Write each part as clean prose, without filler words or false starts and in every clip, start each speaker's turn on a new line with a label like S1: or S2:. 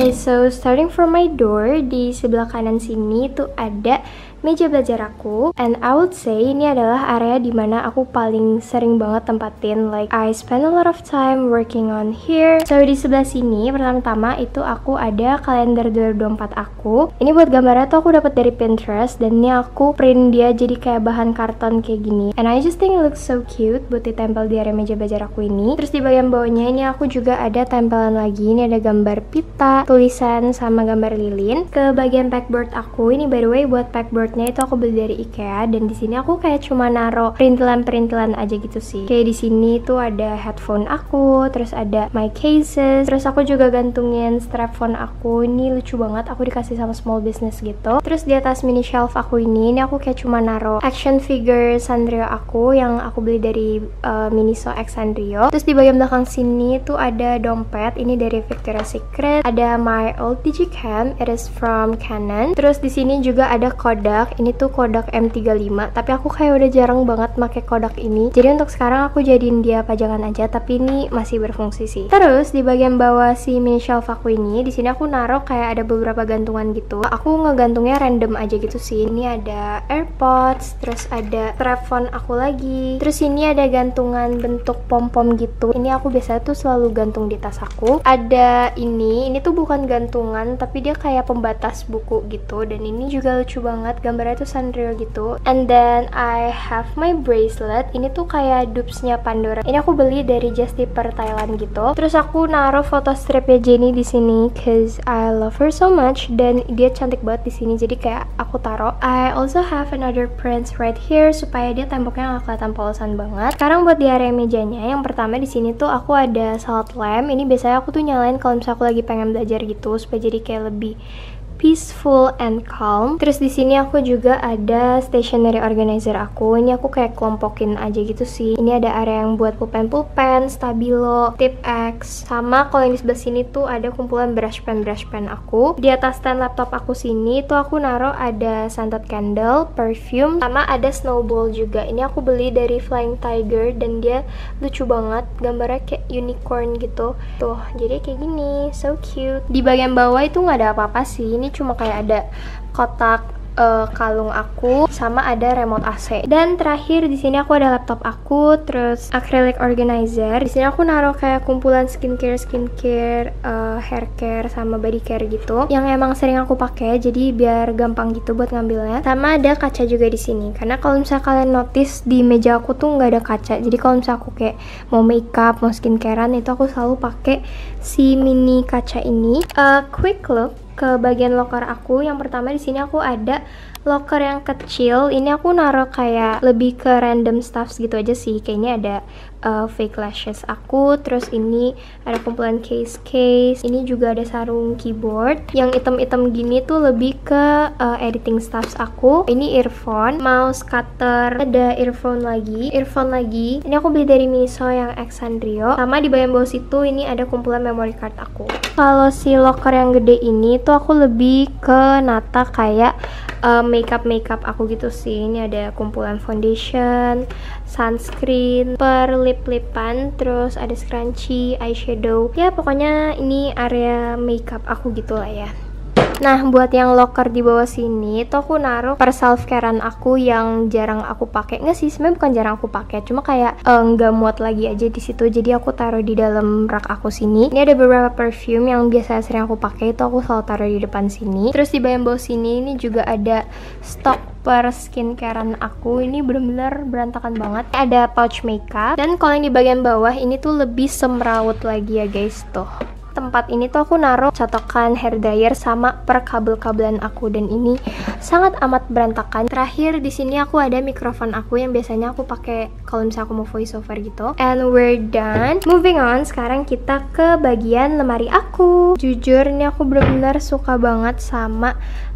S1: Okay, so starting from my door, di sebelah kanan sini tuh ada meja belajar aku, and I would say ini adalah area dimana aku paling sering banget tempatin, like I spend a lot of time working on here. So di sebelah sini pertama-tama itu aku ada kalender 2024 aku. Ini buat gambarnya tuh aku dapat dari Pinterest, dan ini aku print dia jadi kayak bahan karton kayak gini, and I just think it looks so cute buat ditempel di area meja belajar aku ini. Terus di bagian bawahnya ini aku juga ada tempelan lagi, ini ada gambar pita, tulisan, sama gambar lilin. Ke bagian backboard aku ini, by the way, buat backboard itu aku beli dari IKEA, dan di sini aku kayak cuma naro perintilan-perintilan aja gitu sih. Kayak di sini tuh ada headphone aku, terus ada my cases, terus aku juga gantungin strap phone aku. Ini lucu banget, aku dikasih sama small business gitu. Terus di atas mini shelf aku ini aku kayak cuma naro action figure Sanrio aku yang aku beli dari Miniso X Sanrio. Terus di bagian belakang sini tuh ada dompet, ini dari Victoria's Secret. Ada my old digicam, it is from Canon. Terus di sini juga ada Kodak. Ini tuh Kodak M35, tapi aku kayak udah jarang banget pakai Kodak ini. Jadi untuk sekarang aku jadiin dia pajangan aja, tapi ini masih berfungsi sih. Terus di bagian bawah si mini shelf aku ini, di sini aku naruh kayak ada beberapa gantungan gitu. Aku ngegantungnya random aja gitu sih. Ini ada AirPods, terus ada strap phone aku lagi. Terus ini ada gantungan bentuk pom-pom gitu. Ini aku biasa tuh selalu gantung di tas aku. Ada ini tuh bukan gantungan, tapi dia kayak pembatas buku gitu. Dan ini juga lucu banget, gambarnya tuh Sanrio gitu. And then I have my bracelet. Ini tuh kayak dupesnya Pandora. Ini aku beli dari Just Tipper Thailand gitu. Terus aku naruh foto stripnya Jennie di sini, cause I love her so much, dan dia cantik banget di sini. Jadi kayak aku taruh. I also have another prints right here supaya dia temboknya nggak kelihatan polosan banget. Sekarang buat di area mejanya, yang pertama di sini tuh aku ada salt lamp. Ini biasanya aku tuh nyalain kalau misalnya aku lagi pengen belajar gitu, supaya jadi kayak lebih peaceful and calm. Terus di sini aku juga ada stationery organizer aku. Ini aku kayak kelompokin aja gitu sih. Ini ada area yang buat pulpen, stabilo, tip X, sama kalau yang di sebelah sini tuh ada kumpulan brush pen aku. Di atas stand laptop aku sini tuh aku naruh ada scented candle, perfume, sama ada snowball juga. Ini aku beli dari Flying Tiger, dan dia lucu banget, gambarnya kayak unicorn gitu. Tuh, jadi kayak gini, so cute. Di bagian bawah itu nggak ada apa-apa sih. Ini cuma kayak ada kotak kalung aku, sama ada remote AC. Dan terakhir di sini aku ada laptop aku, terus acrylic organizer. Di sini aku naruh kayak kumpulan skincare, hair care, sama body care gitu, yang emang sering aku pakai, jadi biar gampang gitu buat ngambilnya. Sama ada kaca juga di sini, karena kalau misalnya kalian notice di meja aku tuh nggak ada kaca. Jadi kalau misalnya aku kayak mau makeup, mau skincarean, itu aku selalu pakai si mini kaca ini. Quick look ke bagian locker aku. Yang pertama di sini aku ada locker yang kecil. Ini aku naruh kayak lebih ke random stuffs gitu aja sih. Kayaknya ada fake lashes aku. Terus ini ada kumpulan case. Ini juga ada sarung keyboard. Yang item-item gini tuh lebih ke editing stuffs aku. Ini earphone, mouse cutter, ada earphone lagi. Ini aku beli dari Miniso yang X Sanrio. Sama di bagian bawah situ ini ada kumpulan memory card aku. Kalau si locker yang gede ini tuh aku lebih ke nata kayak makeup aku gitu sih. Ini ada kumpulan foundation, sunscreen, lip-lipan, terus ada scrunchie, eyeshadow. Ya pokoknya ini area makeup aku gitu lah ya. Nah, buat yang locker di bawah sini tuh aku naruh per self carean aku yang jarang aku pakai. Nggak sih, sebenarnya bukan jarang aku pakai, cuma kayak nggak muat lagi aja di situ. Jadi aku taruh di dalam rak aku sini. Ini ada beberapa perfume yang biasa sering aku pakai, itu aku selalu taruh di depan sini. Terus di bagian bawah sini ini juga ada stok per skincarean aku. Ini bener-bener berantakan banget. Ada pouch makeup, dan kalau yang di bagian bawah ini tuh lebih semrawut lagi ya guys. Tuh, tempat ini tuh aku naruh catokan hair dryer sama per kabel-kabelan aku, dan ini sangat amat berantakan. Terakhir di sini aku ada mikrofon aku yang biasanya aku pakai kalau misalnya aku mau voice over gitu. And we're done. Moving on, sekarang kita ke bagian lemari aku. Jujur ini aku bener-bener suka banget sama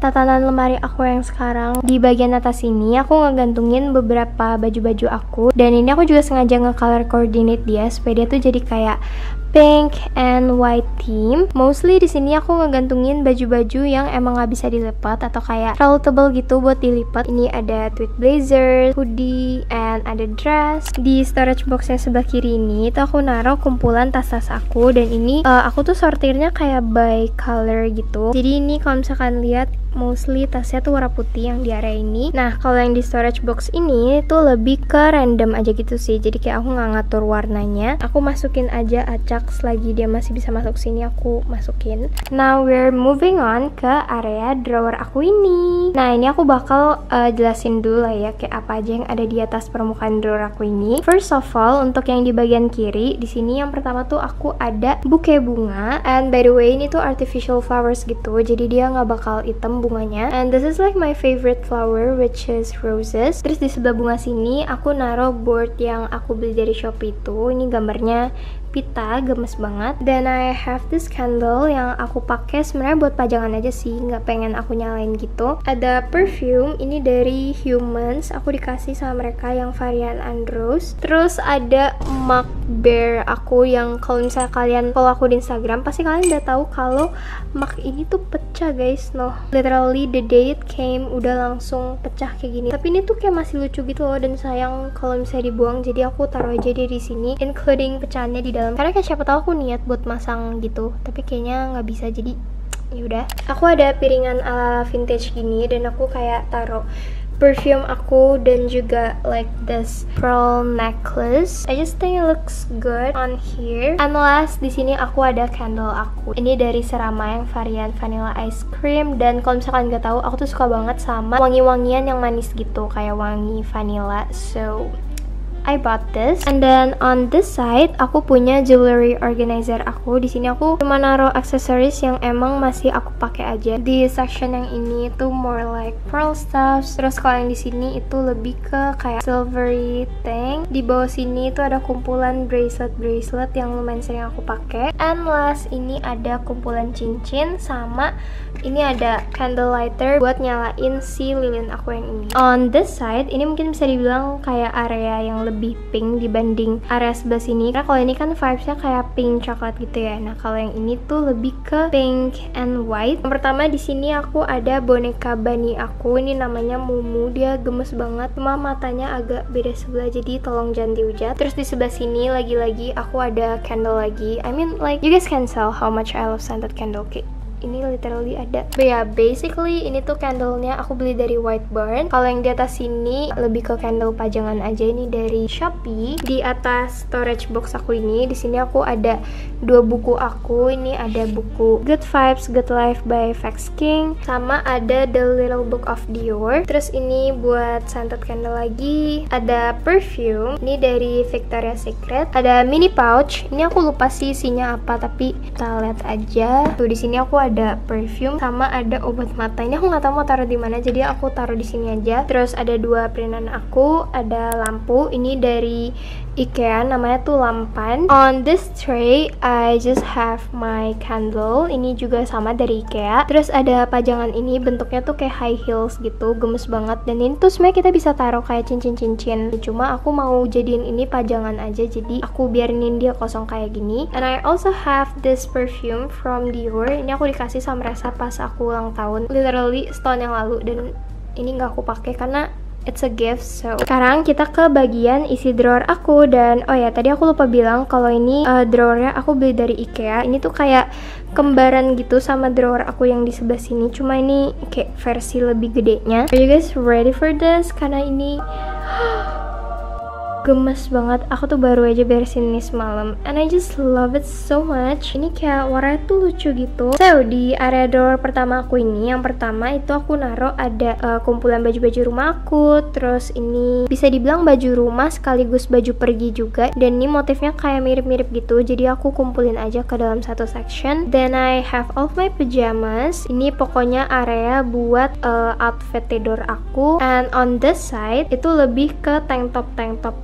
S1: tatanan lemari aku yang sekarang. Di bagian atas ini aku ngegantungin beberapa baju-baju aku, dan ini aku juga sengaja nge-color coordinate dia supaya dia tuh jadi kayak pink and white theme. Mostly di sini aku ngegantungin baju-baju yang emang gak bisa dilipat atau kayak terlalu tebal gitu buat dilipat. Ini ada tweed blazer, hoodie, and ada dress. Di storage box yang sebelah kiri ini itu aku naruh kumpulan tas-tas aku, dan ini aku tuh sortirnya kayak by color gitu. Jadi ini kalau misalkan lihat mostly tasnya tuh warna putih yang di area ini. Nah, kalau yang di storage box ini tuh lebih ke random aja gitu sih. Jadi kayak aku nggak ngatur warnanya. Aku masukin aja acak selagi dia masih bisa masuk sini, aku masukin. Now we're moving on ke area drawer aku ini. Nah, ini aku bakal jelasin dulu lah ya kayak apa aja yang ada di atas permukaan drawer aku ini. First of all, untuk yang di bagian kiri, di sini yang pertama tuh aku ada bouquet bunga. And by the way, ini tuh artificial flowers gitu. Jadi dia nggak bakal hitam bunganya, and this is like my favorite flower which is roses. Terus di sebelah bunga sini aku naruh board yang aku beli dari Shopee itu. Ini gambarnya pita, gemes banget. Dan I have this candle yang aku pakai sebenarnya buat pajangan aja sih, nggak pengen aku nyalain gitu. Ada perfume, ini dari Humans, aku dikasih sama mereka yang varian Andros. Terus ada mug bear aku yang kalau misalnya kalian follow aku di Instagram pasti kalian udah tahu kalau mug ini tuh pecah guys. No, literally the day it came udah langsung pecah kayak gini. Tapi ini tuh kayak masih lucu gitu loh, dan sayang kalau misalnya dibuang, jadi aku taruh aja dia di sini, including pecahannya di dalam. Karena kayak siapa tahu aku niat buat masang gitu, tapi kayaknya nggak bisa, jadi yaudah. Aku ada piringan ala vintage gini, dan aku kayak taruh perfume aku dan juga like this pearl necklace. I just think it looks good on here. And last, di sini aku ada candle aku. Ini dari Serama yang varian vanilla ice cream, dan kalau misalkan nggak tahu, aku tuh suka banget sama wangi-wangian yang manis gitu, kayak wangi vanilla. So I bought this. And then on this side aku punya jewelry organizer aku. Di sini aku cuma naruh aksesoris yang emang masih aku pakai aja. Di section yang ini tuh more like pearl stuff. Terus kalau yang di sini itu lebih ke kayak silvery thing. Di bawah sini itu ada kumpulan bracelet yang lumayan sering aku pakai. And last, ini ada kumpulan cincin, sama ini ada candle lighter buat nyalain si lilin aku yang ini. On this side ini mungkin bisa dibilang kayak area yang lebih pink dibanding area sebelah sini, karena kalau ini kan vibesnya kayak pink coklat gitu ya. Nah, kalau yang ini tuh lebih ke pink and white. Yang pertama di sini aku ada boneka bunny aku, ini namanya Mumu. Dia gemes banget, cuma matanya agak beda sebelah, jadi tolong jangan dihujat. Terus di sebelah sini lagi-lagi aku ada candle lagi. I mean like you guys can tell how much I love scented candle cake. Ini literally ada. But yeah, basically ini tuh candlenya aku beli dari White Barn. Kalau yang di atas sini lebih ke candle pajangan aja, ini dari Shopee. Di atas storage box aku ini, di sini aku ada dua buku aku. Ini ada buku Good Vibes, Good Life by Vex King, sama ada The Little Book of Dior. Terus ini buat scented candle lagi. Ada perfume, ini dari Victoria's Secret. Ada mini pouch. Ini aku lupa sih isinya apa, tapi kita lihat aja. Tuh di sini aku ada perfume sama ada obat mata. Ini aku nggak tahu mau taruh di mana, jadi aku taruh di sini aja. Terus ada dua peringan aku, ada lampu. Ini dari IKEA, namanya tuh lampan. On this tray I just have my candle. Ini juga sama dari IKEA. Terus ada pajangan ini, bentuknya tuh kayak high heels gitu, gemes banget. Dan ini tuh sebenarnya kita bisa taruh kayak cincin-cincin, cuma aku mau jadiin ini pajangan aja, jadi aku biarin dia kosong kayak gini. And I also have this perfume from Dior. Ini aku dikasih sama Resa pas aku ulang tahun, literally setahun yang lalu, dan ini nggak aku pakai karena it's a gift. So sekarang kita ke bagian isi drawer aku. Dan oh ya, tadi aku lupa bilang kalau ini drawernya aku beli dari IKEA. Ini tuh kayak kembaran gitu sama drawer aku yang di sebelah sini, cuma ini kayak versi lebih gedenya. Are you guys ready for this? Karena ini gemes banget. Aku tuh baru aja beresin ini semalam, and I just love it so much. Ini kayak warnanya tuh lucu gitu. So di area drawer pertama aku ini, yang pertama itu aku naruh ada kumpulan baju-baju rumah aku. Terus ini bisa dibilang baju rumah sekaligus baju pergi juga, dan ini motifnya kayak mirip-mirip gitu, jadi aku kumpulin aja ke dalam satu section. Then I have all of my pajamas. Ini pokoknya area buat outfit tidur aku. And on this side itu lebih ke tank top aku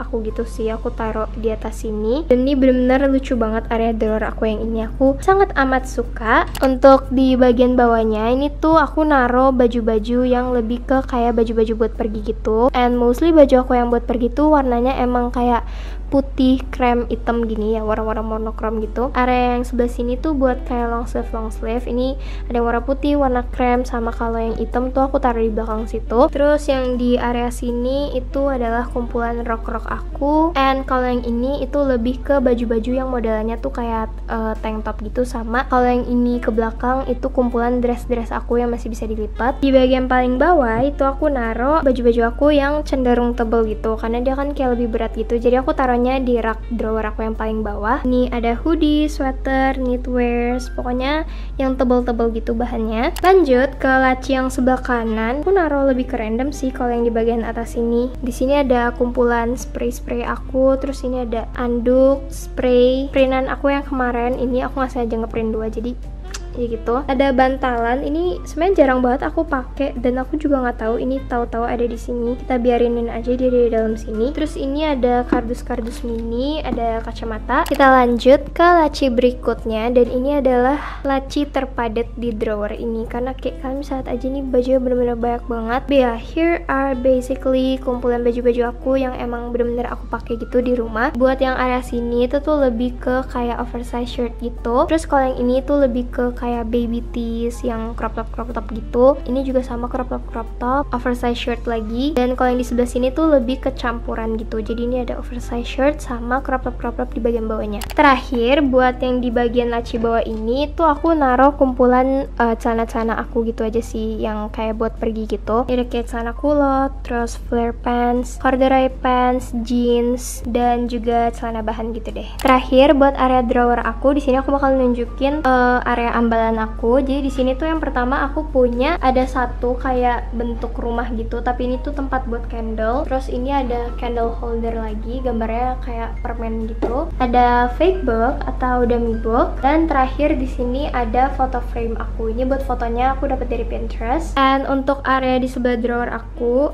S1: aku gitu sih. Aku taruh di atas sini. Dan ini bener-bener lucu banget area drawer aku yang ini. Aku sangat amat suka. Untuk di bagian bawahnya ini tuh aku naruh baju-baju yang lebih ke kayak baju-baju buat pergi gitu. And mostly baju aku yang buat pergi tuh warnanya emang kayak putih, krem, hitam gini ya, warna-warna monokrom gitu. Area yang sebelah sini tuh buat kayak long sleeve. Ini ada yang warna putih, warna krem, sama kalau yang hitam tuh aku taruh di belakang situ. Terus yang di area sini itu adalah kumpulan rok-rok aku. And kalau yang ini itu lebih ke baju-baju yang modelnya tuh kayak tank top gitu. Sama kalau yang ini ke belakang itu kumpulan dress-dress aku yang masih bisa dilipat. Di bagian paling bawah itu aku naruh baju-baju aku yang cenderung tebel gitu, karena dia kan kayak lebih berat gitu. Jadi aku taruh di rak drawer aku yang paling bawah. Ini ada hoodie, sweater, knitwears, pokoknya yang tebel-tebel gitu bahannya. Lanjut ke laci yang sebelah kanan, aku naruh lebih ke random sih kalau yang di bagian atas ini. Di sini ada kumpulan spray aku, terus ini ada anduk, spray, printan aku yang kemarin. Ini aku nggak sengaja ngeprint dua, jadi gitu. Ada bantalan, ini sebenarnya jarang banget aku pakai dan aku juga nggak tahu ini tahu-tahu ada di sini. Kita biarinin aja dia di dalam sini. Terus ini ada kardus-kardus mini, ada kacamata. Kita lanjut ke laci berikutnya, dan ini adalah laci terpadat di drawer ini karena kayak kalian bisa lihat aja nih bajunya bener-bener banyak banget. But yeah, here are basically kumpulan baju-baju aku yang emang bener-bener aku pakai gitu di rumah. Buat yang area sini itu tuh lebih ke kayak oversize shirt gitu. Terus kalau yang ini tuh lebih ke kayak baby tees yang crop top gitu. Ini juga sama crop top, oversize shirt lagi. Dan kalau yang di sebelah sini tuh lebih kecampuran gitu. Jadi ini ada oversize shirt sama crop top di bagian bawahnya. Terakhir buat yang di bagian laci bawah ini tuh aku naruh kumpulan celana-celana aku gitu aja sih, yang kayak buat pergi gitu. Ini ada kayak celana kulot, terus flare pants, corduroy pants, jeans, dan juga celana bahan gitu deh. Terakhir buat area drawer aku, di sini aku bakal nunjukin area ambalan aku. Jadi di sini tuh yang pertama aku punya ada satu kayak bentuk rumah gitu, tapi ini tuh tempat buat candle. Terus ini ada candle holder lagi, gambarnya kayak permen gitu. Ada fake book atau dummy book, dan terakhir di sini ada foto frame aku. Ini buat fotonya aku dapat dari Pinterest. And untuk area di sebelah drawer aku,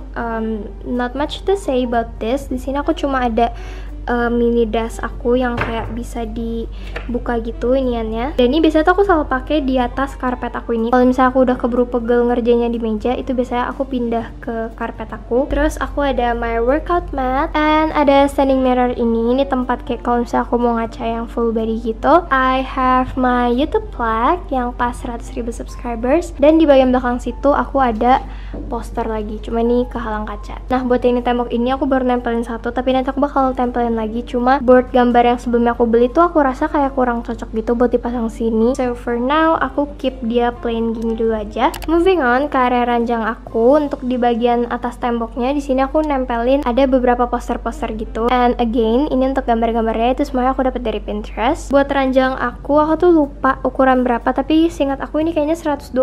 S1: not much to say about this. Di sini aku cuma ada mini das aku yang kayak bisa dibuka gitu iniannya. Dan ini biasanya tuh aku selalu pakai di atas karpet aku ini. Kalau misalnya aku udah keburu pegel ngerjainnya di meja, itu biasanya aku pindah ke karpet aku. Terus aku ada my workout mat, and ada standing mirror ini. Ini tempat kayak kalau misalnya aku mau ngaca yang full body gitu. I have my YouTube plaque yang pas 100.000 subscribers, dan di bagian belakang situ aku ada poster lagi, cuma ini kehalang kaca. Nah buat yang di tembok ini aku baru nempelin satu, tapi nanti aku bakal tempelin lagi. Cuma board gambar yang sebelumnya aku beli tuh aku rasa kayak kurang cocok gitu buat dipasang sini. So for now aku keep dia plain gini dulu aja. Moving on ke area ranjang aku. Untuk di bagian atas temboknya, di sini aku nempelin ada beberapa poster-poster gitu. And again, ini untuk gambar-gambarnya itu semuanya aku dapat dari Pinterest. Buat ranjang aku tuh lupa ukuran berapa, tapi seingat aku ini kayaknya 120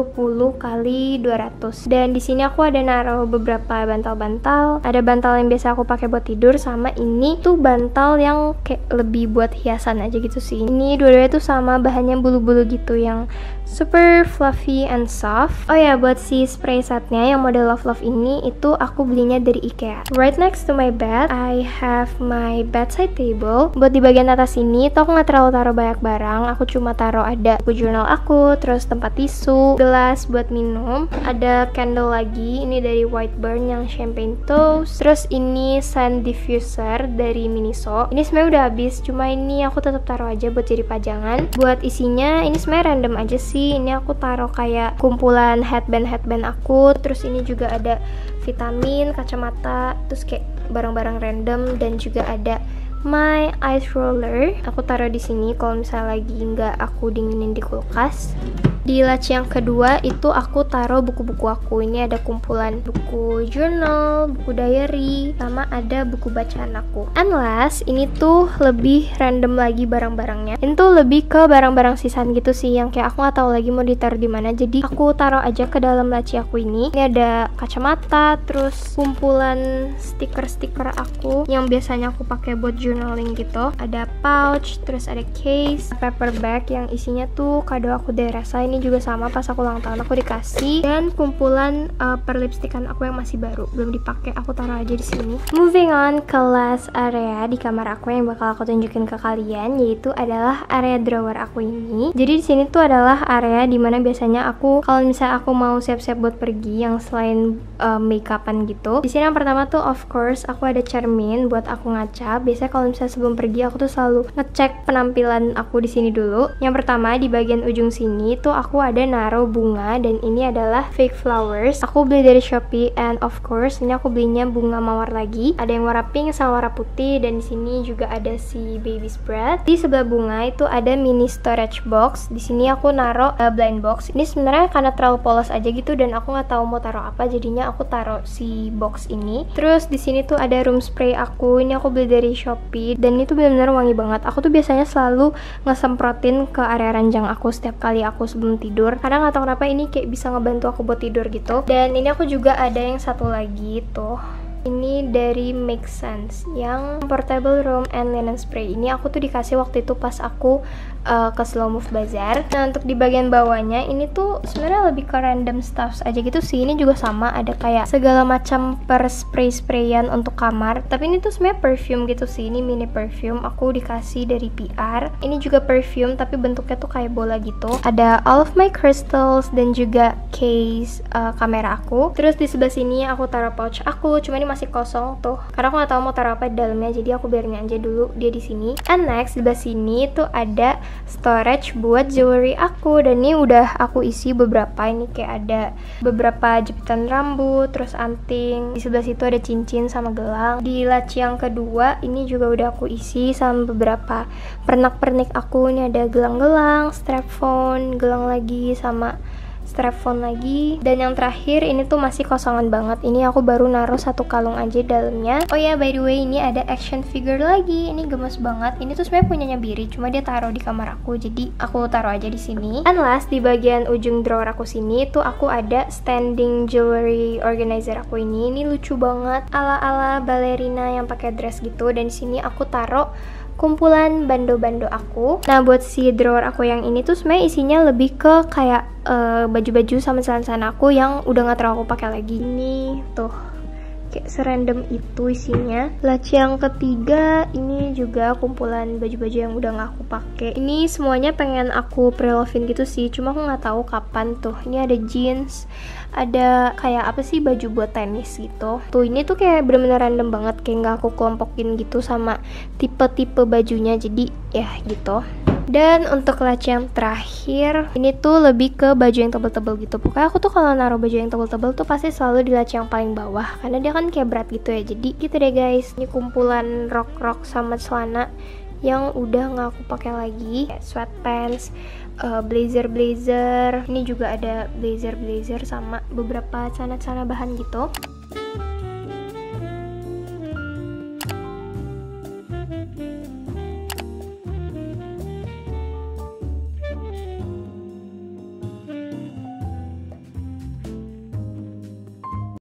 S1: kali 200. Dan di sini aku ada naruh beberapa bantal-bantal. Ada bantal yang biasa aku pakai buat tidur, sama ini tuh bantal yang kayak lebih buat hiasan aja gitu sih. Ini dua-duanya tuh sama, bahannya bulu-bulu gitu yang super fluffy and soft. Oh ya, buat si spray setnya yang model love ini itu aku belinya dari IKEA. Right next to my bed, I have my bedside table. Buat di bagian atas ini tuh aku nggak terlalu taruh banyak barang. Aku cuma taruh ada buku jurnal aku, terus tempat tisu, gelas buat minum, ada candle lagi. Ini dari Whiteburn yang champagne toast. Terus ini scent diffuser dari Miniso. Ini sebenarnya udah habis, cuma ini aku tetap taruh aja buat jadi pajangan. Buat isinya ini sebenarnya random aja sih. Ini aku taruh kayak kumpulan headband aku. Terus ini juga ada vitamin, kacamata, terus kayak barang-barang random, dan juga ada my ice roller. Aku taruh di sini kalau misalnya lagi nggak aku dinginin di kulkas. Di laci yang kedua itu aku taruh buku-buku aku. Ini ada kumpulan buku journal, buku diary, sama ada buku bacaan aku. And last, ini tuh lebih random lagi barang-barangnya. Ini tuh lebih ke barang-barang sisaan gitu sih, yang kayak aku nggak tahu lagi mau ditaruh di mana. Jadi aku taruh aja ke dalam laci aku ini. Ini ada kacamata, terus kumpulan stiker-stiker aku yang biasanya aku pakai buat journaling gitu. Ada pouch, terus ada case, paper bag yang isinya tuh kado aku dari Rasa. ini juga sama, pas aku ulang tahun aku dikasih. Dan kumpulan perlipstikan aku yang masih baru, belum dipakai, aku taruh aja di sini. Moving on ke last area di kamar aku yang bakal aku tunjukin ke kalian, yaitu adalah area drawer aku ini. Jadi di sini tuh adalah area dimana biasanya aku kalau misalnya aku mau siap-siap buat pergi yang selain makeupan gitu. Di sini yang pertama tuh of course aku ada cermin buat aku ngaca. Biasanya kalau misalnya sebelum pergi aku tuh selalu ngecek penampilan aku di sini dulu. Yang pertama di bagian ujung sini tuh aku ada naruh bunga, dan ini adalah fake flowers. Aku beli dari Shopee, and of course ini aku belinya bunga mawar lagi. Ada yang warna pink sama warna putih, dan di sini juga ada si baby's breath. Di sebelah bunga itu ada mini storage box. Di sini aku naruh blind box. Ini sebenarnya karena terlalu polos aja gitu dan aku nggak tahu mau taruh apa, jadinya aku taruh si box ini. Terus di sini tuh ada room spray aku. Ini aku beli dari Shopee dan itu benar-benar wangi banget. Aku tuh biasanya selalu ngesemprotin ke area ranjang aku setiap kali aku sebelum tidur, karena nggak tahu kenapa ini kayak bisa ngebantu aku buat tidur gitu. Dan ini aku juga ada yang satu lagi tuh, ini dari Make Sense yang portable room and linen spray. Ini aku tuh dikasih waktu itu pas aku ke Slow Move Bazaar. Nah untuk di bagian bawahnya ini tuh sebenarnya lebih ke random stuffs aja gitu sih. Ini juga sama, ada kayak segala macam per spray-sprayan untuk kamar. Tapi ini tuh sebenarnya perfume gitu sih. Ini mini perfume, aku dikasih dari PR. Ini juga perfume tapi bentuknya tuh kayak bola gitu. Ada all of my crystals dan juga case kamera aku. Terus di sebelah sini aku taruh pouch aku. Cuma ini masih kosong tuh, karena aku nggak tahu mau taruh apa di dalamnya, jadi aku biarin aja dulu dia di sini. And next di sebelah sini tuh ada storage buat jewelry aku, dan ini udah aku isi beberapa. Ini kayak ada beberapa jepitan rambut, terus anting. Di sebelah situ ada cincin sama gelang. Di laci yang kedua ini juga udah aku isi sama beberapa pernak-pernik aku. Ini ada gelang-gelang, strap phone, gelang lagi sama strap phone lagi. Dan yang terakhir ini tuh masih kosongan banget. Ini aku baru naruh satu kalung aja dalamnya. Oh ya, by the way, ini ada action figure lagi. Ini gemes banget. Ini tuh sebenarnya punyanya Biri, cuma dia taruh di kamar aku, jadi aku taruh aja di sini. And last di bagian ujung drawer aku sini tuh aku ada standing jewelry organizer aku ini. Ini lucu banget, ala-ala ballerina yang pakai dress gitu. Dan di sini aku taruh kumpulan bando-bando aku. Nah buat si drawer aku yang ini tuh sebenarnya isinya lebih ke kayak baju-baju sama celana-celana aku yang udah gak terlalu aku pakai lagi. Ini tuh kayak serandom itu isinya. Laci yang ketiga ini juga kumpulan baju-baju yang udah gak aku pakai. Ini semuanya pengen aku pre-lovein gitu sih, cuma aku nggak tahu kapan tuh. Ini ada jeans, ada kayak apa sih, baju buat tenis gitu. Tuh ini tuh kayak bener-bener random banget, kayak nggak aku kelompokin gitu sama tipe-tipe bajunya, jadi ya gitu. Dan untuk laci yang terakhir ini tuh lebih ke baju yang tebel-tebel gitu. Pokoknya aku tuh kalau naruh baju yang tebel-tebel tuh pasti selalu di laci yang paling bawah, karena dia kan kayak berat gitu ya. Jadi gitu deh guys. Ini kumpulan rok-rok sama celana yang udah nggak aku pakai lagi, kayak sweatpants, blazer. Ini juga ada blazer sama beberapa celana-celana bahan gitu.